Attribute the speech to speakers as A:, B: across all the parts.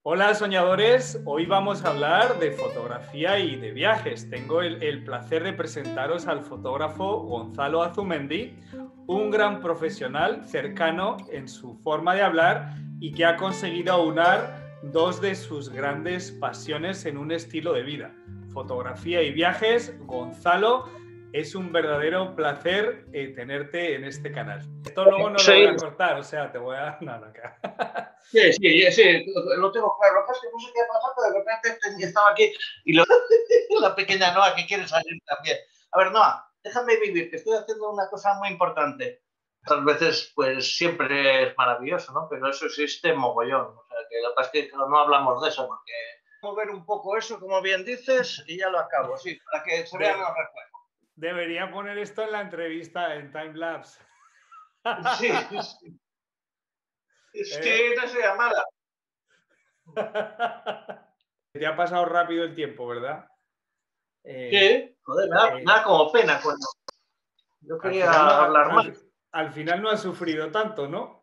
A: Hola soñadores, hoy vamos a hablar de fotografía y de viajes. Tengo el placer de presentaros al fotógrafo Gonzalo Azumendi, un gran profesional cercano en su forma de hablar y que ha conseguido aunar dos de sus grandes pasiones en un estilo de vida, fotografía y viajes. Gonzalo, es un verdadero placer tenerte en este canal. Esto luego no lo voy a cortar, o sea, te voy a... No, no,
B: Sí, lo tengo claro. Lo que pasa es que no sé qué ha pasado, pero de repente estaba aquí y la pequeña Noa que quiere salir también. A ver, Noa, déjame vivir, que estoy haciendo una cosa muy importante. Otras veces, pues siempre es maravilloso, ¿no? Pero eso existe mogollón. O sea, que lo que pasa es que no hablamos de eso, porque mover un poco eso, como bien dices, y ya lo acabo, sí, para que se vean los reflejos.
A: Debería poner esto en la entrevista en timelapse.
B: Sí. Es que no sea mala.
A: Te ha pasado rápido el tiempo, ¿verdad?
B: Sí, joder, me da como pena cuando yo quería hablar más.
A: Al final no has sufrido tanto, ¿no?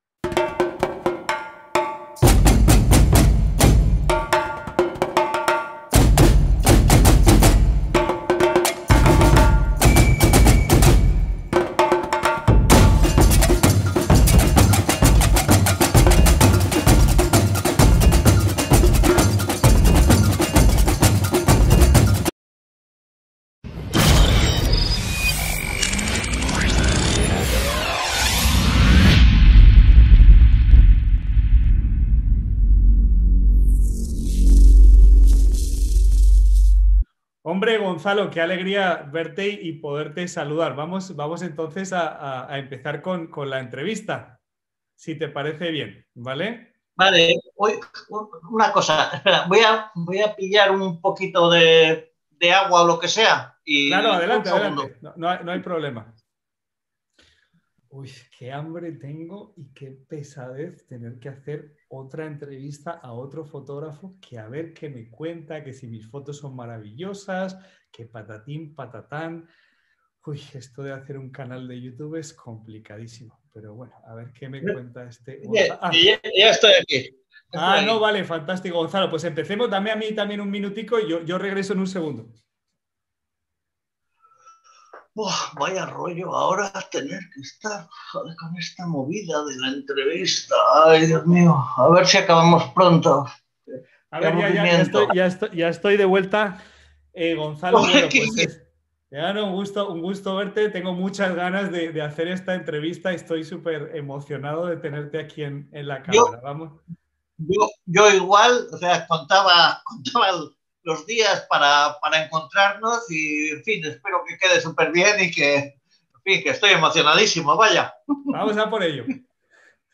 A: Hombre, Gonzalo, qué alegría verte y poderte saludar. Vamos entonces a empezar con la entrevista, si te parece bien, ¿vale?
B: Vale, una cosa, espera, voy a pillar un poquito de agua o lo que sea.
A: Claro,
B: Y un
A: adelante,
B: segundo.
A: adelante, no hay problema. Uy, qué hambre tengo y qué pesadez tener que hacer otra entrevista a otro fotógrafo que a ver qué me cuenta, que si mis fotos son maravillosas, que patatín, patatán. Uy, esto de hacer un canal de YouTube es complicadísimo, pero bueno, a ver qué me cuenta este Gonzalo.
B: Ya estoy aquí.
A: No, vale, fantástico, Gonzalo. Pues empecemos, dame a mí también un minutico y yo regreso en un segundo.
B: Vaya rollo ahora tener que estar con esta movida de la entrevista. Ay, Dios mío, a ver si acabamos pronto.
A: A
B: Qué
A: ver,
B: aburrimiento.
A: ya estoy de vuelta. Gonzalo, bueno, pues un gusto verte. Tengo muchas ganas de hacer esta entrevista y estoy súper emocionado de tenerte aquí en la cámara. Vamos.
B: Yo igual, o sea, contaba los días para encontrarnos y, en fin, espero que quede súper bien y que, en fin, que estoy emocionadísimo, vaya.
A: Vamos a por ello.